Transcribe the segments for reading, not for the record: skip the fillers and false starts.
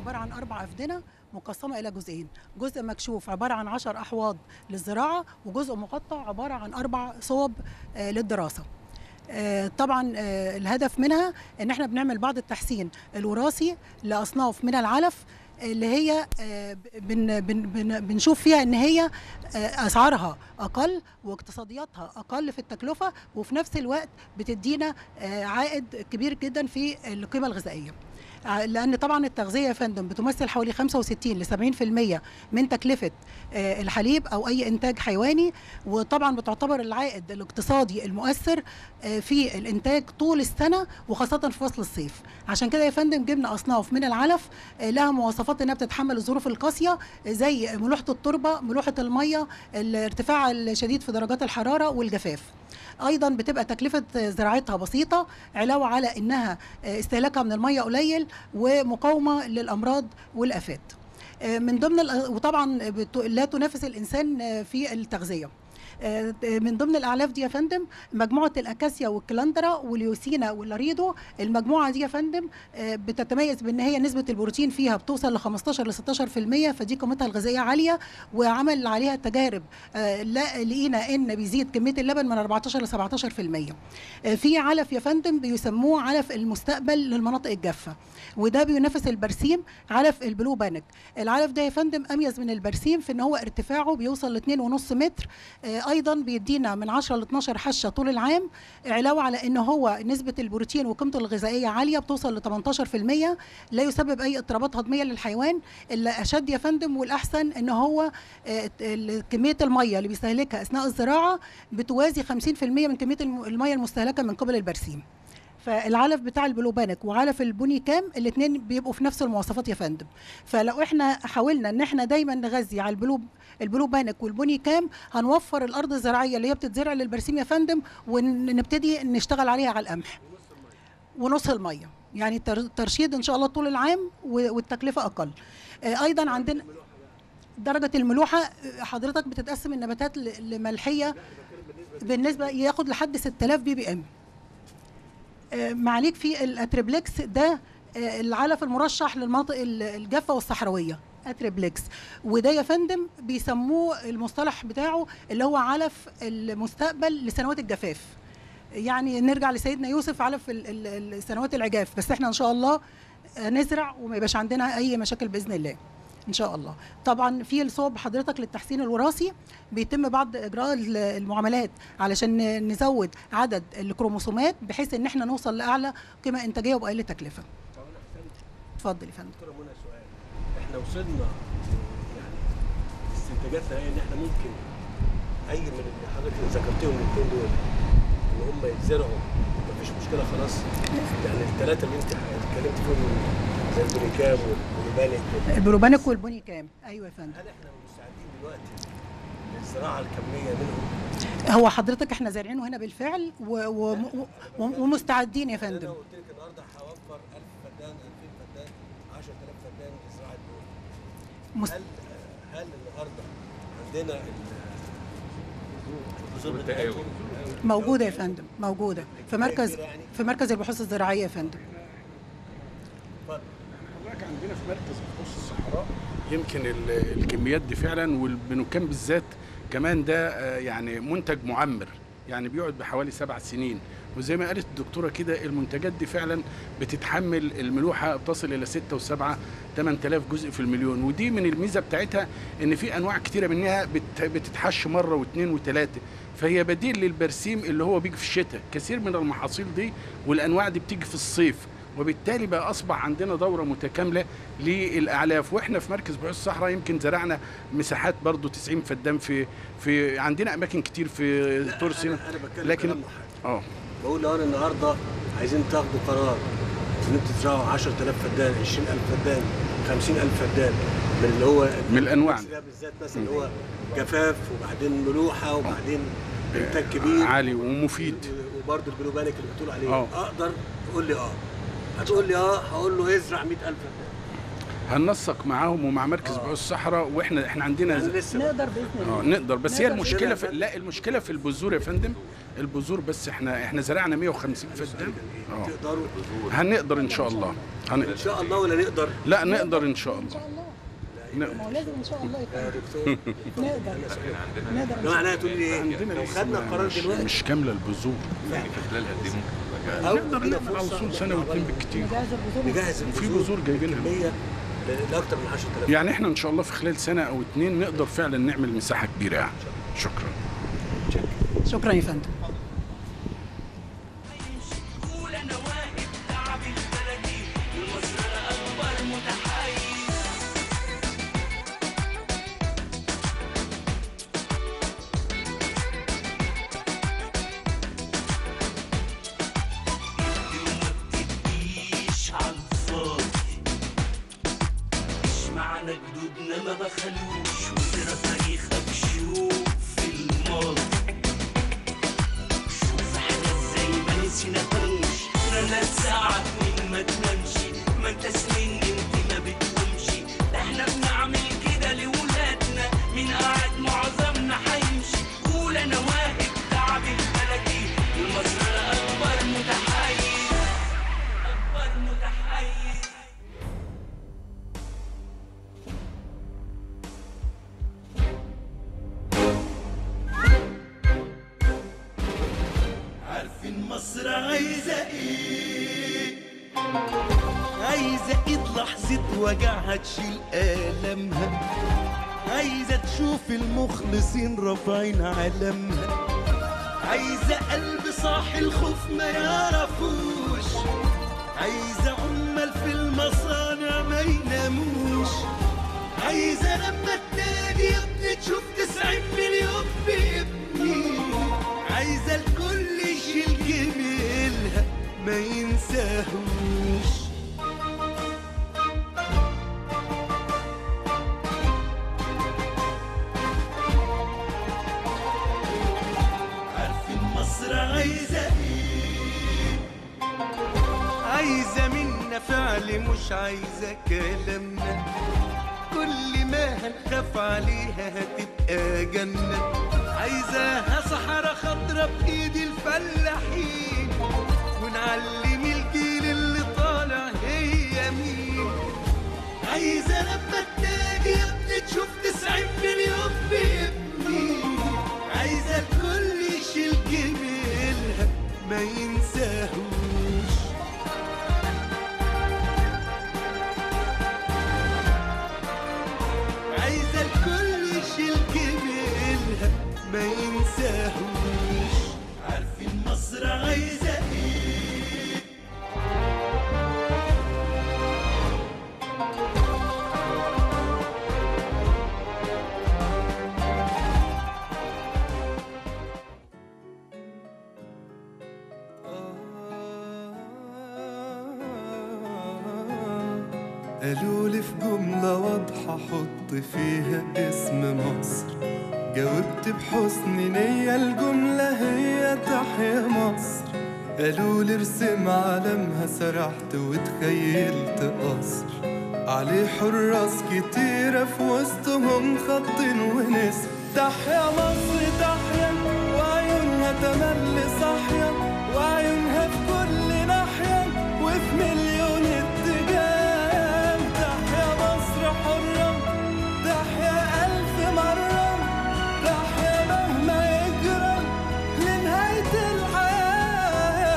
عباره عن 4 افدنه مقسمه الى جزئين، جزء مكشوف عباره عن 10 احواض للزراعه، وجزء مقطع عباره عن 4 صوب للدراسه. طبعا الهدف منها ان احنا بنعمل بعض التحسين الوراثي لاصناف من العلف اللي هي بنشوف فيها ان هي اسعارها اقل واقتصادياتها اقل في التكلفه، وفي نفس الوقت بتدينا عائد كبير جدا في القيمه الغذائيه. لأن طبعا التغذية يا فندم بتمثل حوالي 65 ل 70% من تكلفة الحليب أو أي إنتاج حيواني، وطبعا بتعتبر العائد الاقتصادي المؤثر في الإنتاج طول السنة وخاصة في فصل الصيف. عشان كده يا فندم جبنا أصناف من العلف لها مواصفات إنها بتتحمل الظروف القاسية، زي ملوحة التربة، ملوحة المية، الارتفاع الشديد في درجات الحرارة والجفاف. ايضا بتبقى تكلفه زراعتها بسيطه، علاوه على انها استهلاكها من الميه قليل ومقاومه للامراض والافات. من ضمن وطبعا لا تنافس الانسان في التغذيه. من ضمن الاعلاف دي يا فندم مجموعه الاكاسيا والكلاندرا واليوسينا واللاريدو. المجموعه دي يا فندم بتتميز بان هي نسبه البروتين فيها بتوصل ل 15 ل 16%، فدي قيمتها الغذائيه عاليه، وعمل عليها تجارب لقينا ان بيزيد كميه اللبن من 14 ل 17%. في علف يا فندم بيسموه علف المستقبل للمناطق الجافه، وده بينافس البرسيم، علف البلو بانك. العلف ده يا فندم اميز من البرسيم في ان هو ارتفاعه بيوصل ل 2.5 متر، ايضا بيدينا من 10 ل 12 حشه طول العام، علاوه على ان هو نسبه البروتين وقيمته الغذائيه عاليه بتوصل ل 18%، لا يسبب اي اضطرابات هضميه للحيوان. اللي اشد يا فندم والاحسن ان هو كميه الميه اللي بيستهلكها اثناء الزراعه بتوازي 50% من كميه الميه المستهلكه من قبل البرسيم. فالعلف بتاع البلو بانك وعلف البوني كام الاثنين بيبقوا في نفس المواصفات يا فندم. فلو احنا حاولنا ان احنا دايما نغذي على البلو بانك والبوني كام، هنوفر الارض الزراعيه اللي هي بتتزرع للبرسيم يا فندم، ونبتدي نشتغل عليها على القمح ونص الميه، يعني ترشيد ان شاء الله طول العام والتكلفه اقل. ايضا عندنا درجه الملوحه حضرتك بتتقسم النباتات لملحيه بالنسبه ياخد لحد 6000 بي بي ام. معاليك في الاتريبلكس ده العلف المرشح للمناطق الجافه والصحراويه، اتريبلكس. وده يا فندم بيسموه المصطلح بتاعه اللي هو علف المستقبل لسنوات الجفاف، يعني نرجع لسيدنا يوسف علف السنوات العجاف، بس احنا ان شاء الله نزرع وما يبقاش عندنا اي مشاكل باذن الله ان شاء الله. طبعا في الصوب حضرتك للتحسين الوراثي بيتم بعض اجراء المعاملات علشان نزود عدد الكروموسومات بحيث ان احنا نوصل لاعلى قيمه انتاجيه وباقل تكلفه. اتفضل يا فندم. دكتوره منى، سؤال، احنا وصلنا يعني استنتاجاتنا هي ان احنا ممكن اي من اللي حضرتك ذكرتيهم الاثنين دول ان هم يتزرعوا مفيش مشكله خلاص، يعني الثلاثه اللي انت اتكلمت فيهم زي البونيكام البلوبانيك والبوني كام. ايوه يا فندم. هل احنا مستعدين دلوقتي للزراعه الكميه منهم؟ هو حضرتك احنا زارعينه هنا بالفعل ومستعدين يا فندم. انا قلت لك النهارده هوفر 1000 فدان 2000 فدان 10000 فدان لزراعه دول. هل النهارده عندنا البذور بتاعتهم موجوده يا فندم، موجوده في مركز البحوث الزراعيه يا فندم. عندنا في مركز بحوث الصحراء يمكن الكميات دي فعلا، والبنوكام بالذات كمان ده يعني منتج معمر، يعني بيقعد بحوالي 7 سنين، وزي ما قالت الدكتوره كده المنتجات دي فعلا بتتحمل الملوحه بتصل الى 6 و7 8000 جزء في المليون. ودي من الميزه بتاعتها ان في انواع كتيره منها بتتحش مره واثنين وثلاثه، فهي بديل للبرسيم اللي هو بيجي في الشتاء. كثير من المحاصيل دي والانواع دي بتيجي في الصيف، وبالتالي بقى اصبح عندنا دوره متكامله للاعلاف. واحنا في مركز بحوث الصحراء يمكن زرعنا مساحات برضو 90 فدان في عندنا اماكن كتير في تورسينا. لكن بقول لو انا النهارده عايزين تاخدوا قرار ان انتوا تزرعوا 10000 فدان 20000 فدان 50000 فدان من اللي هو من الانواع بالذات مثلا اللي هو جفاف وبعدين ملوحه وبعدين انتاج كبير عالي ومفيد، وبرضه البلوبانيك اللي بتقول عليه اقدر تقول لي هتقول لي هقول له ازرع 100000 فدان. هننسق معاهم ومع مركز بحوث الصحراء، واحنا عندنا نقدر باذن الله. نقدر، بس هي المشكله لا المشكله في البذور يا فندم، البذور بس احنا زرعنا 150 فدان. تقدروا هنقدر ان شاء الله. ان شاء الله ولا نقدر؟ لا نقدر ان شاء الله. ان شاء الله. نقدر. ما هو لازم ان شاء الله يا دكتور نقدر. لو معناها تقول لي ايه؟ لو خدنا القرار دلوقتي مش كامله البذور يعني في خلال قد ايه ممكن نقدر نعمل على طول سنه واتنين بالكتير. نجهز في بذور جايبينها لاكثر من 10,000. يعني احنا ان شاء الله في خلال سنه او اتنين نقدر فعلا نعمل مساحه كبيره يعني. شكرا. شكرا يا فندم. جدودنا ما بخلوش وترى تاريخك شوف الماضي، شوف احنا ازاي ما نسيناهوش، انا نساعد من ما تنامش، ما انت سنين انت ما بتقومش، احنا بنعمل كده لولادنا، مين قاعد معظمنا هيمشي، قول انا واهب تعب البلدي، المصر اكبر متحيز، اكبر متحيز. مصر عايزة ايه؟ عايزة ايد لحظة وجعها تشيل آلامها، عايزة تشوف المخلصين رافعين علمها، عايزة قلب صاحي الخوف ما يعرفوش، عايزة عمال في المصانع ما يناموش، عايزة لما تنادي يا ابني تشوف 90 مليون بابني، عايزة الكل يشيل جميلها ما ينساهوش. عارفين مصر عايزة ايه؟ عايزة منا فعل مش عايزة كلامنا، كل ما هنخاف عليها هتبقى جنة، عايزاها صحراء خضرا بإيد الفلاحين، ونعلم الجيل اللي طالع هي مين، عايزة لما تنادي يا ابني تشوف 90 مليون بابني، عايزة الكل يشيل جميلها ما ينساهوش. عايزة الكل يشيل جميلها ما ينساهوش. عارفين مصر عايزة ايه؟ قالولي في جملة واضحة حط فيها اسم مصر، جاوبت بحسن نية الجملة هي تحيا مصر، قالولي ارسم علمها سرحت وتخيلت قصر، عليه حراس كتيرة في وسطهم خط ونسر، تحيا مصر تحيا وعيونها تملي صاحية، وعيونها في كل ناحية وفي مليون اتجاه، تحيا مصر حرة تحيا ألف مرة، تحيا مهما يجرى لنهاية الحياة.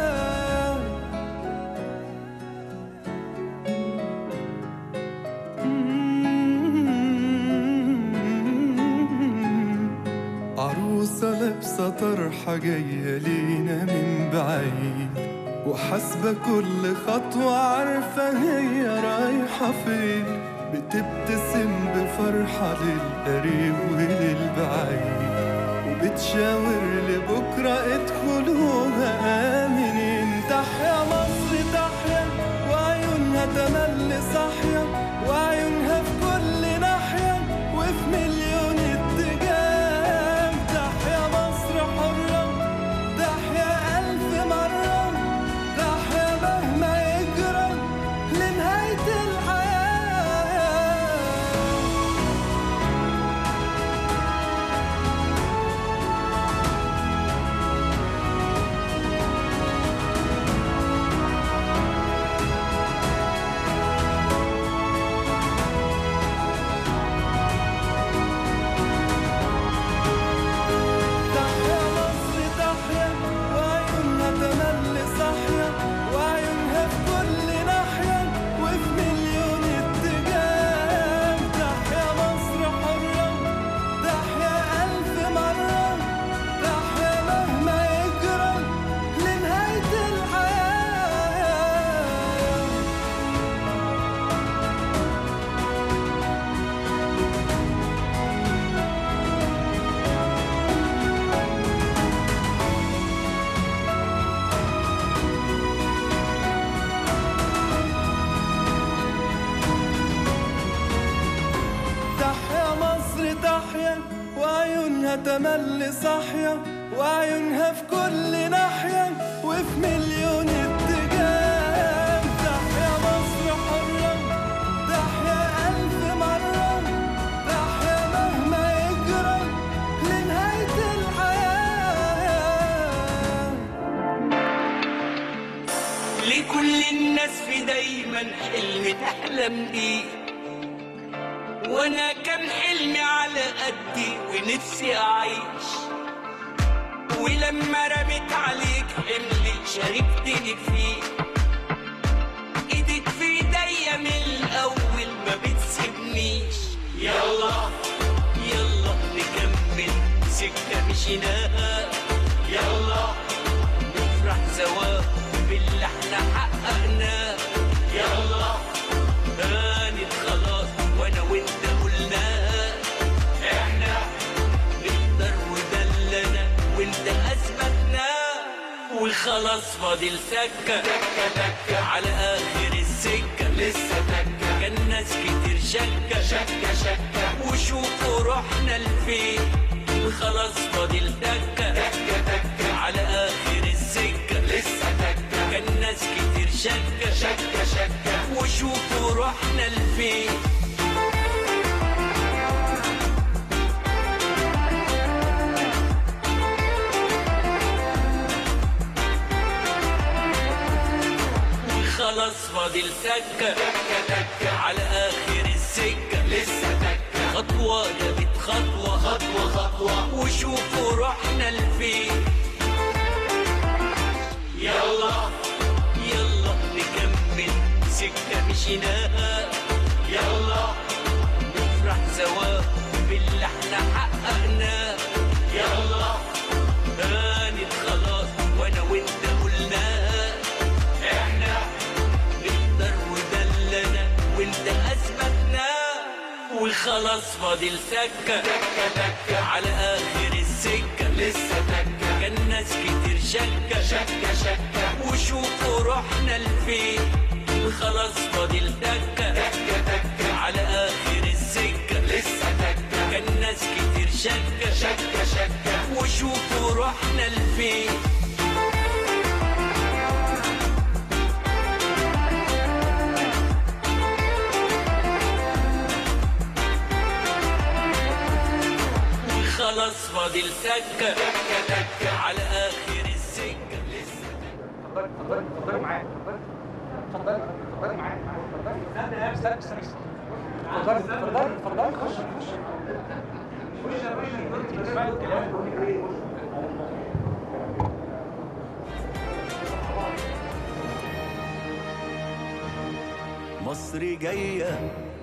عروسة لابسة طرحة جاية لينا من بعيد، وحاسبة كل خطوة عارفة هي رايحة فين، بتبتسم بفرحة للقريب وللبعيد، وبتشاور لبكرة ادخلوها آمنين، تحيا مصر تحيا وعيونها تملي صاحية، وعيونها في كل ناحية وفي مليون اتجاه، تحيا مصر حرة تحيا ألف مرة، تحيا مهما يجرى لنهاية الحياة. عيونها تملي صاحية وعيونها في كل ناحية وفي مليون اتجاه. تحيا مصر حرة، تحيا ألف مرة، تحيا مهما يجرى لنهاية الحياة. لكل الناس في دايما حلم تحلم بيه، وانا كان حلمي على قدي ونفسي اعيش، ولما رميت عليك حملي شاركتني فيه. ايدك في ايديا من الاول ما بتسيبنيش. يلا يلا نكمل سكه مشيناها، يلا نفرح سوا باللي احنا حققناه. يلا هانت خلاص وانا وانت قلناها، احنا نقدر وده اللي انا وانت اثبتناه. وخلاص فاضل سكه على اخر السكه، لسه تكه كان ناس كتير شكه وشوفوا روحنا لفين. وخلاص فاضل تكه على اخر السكه، لسه تكه كان ناس كتير شكه وشوفوا روحنا لفين. خلاص فاضل تكه على اخر السكه، لسه تكه خطوه جابت خطوه وشوفوا روحنا لفين. يلا يلا نكمل سكه مشيناها، يلا نفرح سوا باللي احنا حققناه. يلا هانت خلاص وانا وانت قلناها، احنا نقدر وده اللي انا وانت اثبتناه. وخلاص فاضل سكه على اخر السكه، لسه تكه كان ناس كتير شكه وشوفوا روحنا لفين. وخلاص فاضل تكه على اخر السكه، لسه تكه كان ناس كتير شكه وشوفوا روحنا لفين. خلاص فاضل تكه على اخر السكه، لسه اتفضلي معايا، اتفضلي معايا، استني اتفضلي خش اسمعي الكلام. مصر جاية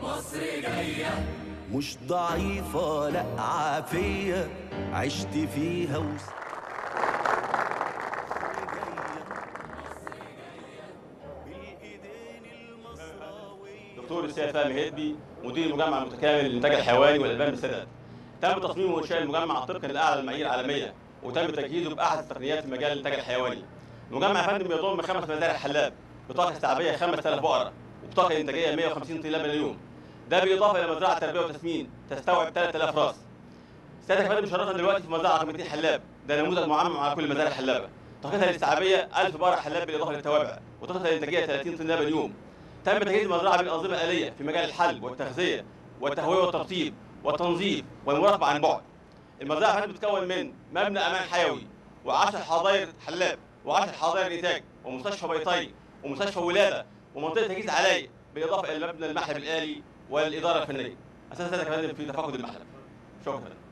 مش ضعيفة لأ عافية، عشت فيها دكتور السيد فهمي هدبي، مدير المجمع المتكامل للإنتاج الحيواني والألبان بالسداد. تم تصميم وإنشاء المجمع طبقا لأعلى المعايير العالمية، وتم تجهيزه بأحدث التقنيات في مجال الإنتاج الحيواني. المجمع يا فندم بيضم 5 مزارع حلاب بطاقة استيعابية 5000 بقرة وبطاقة إنتاجية 150 طن لبن اليوم. ده بالإضافة إلى مزرعة تربية وتسمين تستوعب 3000 راس. سيادتك يا فندم شرفنا دلوقتي في مزرعة رقم 200 حلاب، ده نموذج معمم على كل المزارع الحلابة. طاقتها الاستيعابية 1000 بقرة حلاب بالإضافة للتوابع، وطاقتها الإنتاجية 30 طن لبن اليوم. تم تجهيز المزرعة بالأنظمة الآلية في مجال الحلب والتغذية والتهوية والترطيب والتنظيف والمراقبة عن بعد. المزرعة فاتت بتتكون من مبنى أمان حيوي و10 حظاير حلاب و10 حظاير إنتاج ومستشفى بيطري ومستشفى ولادة ومنطقة تجهيز علاية، بالإضافة إلى مبنى المحلب الآلي والإدارة الفنية. أساسا كمان في تفقد المحلب. شكرا.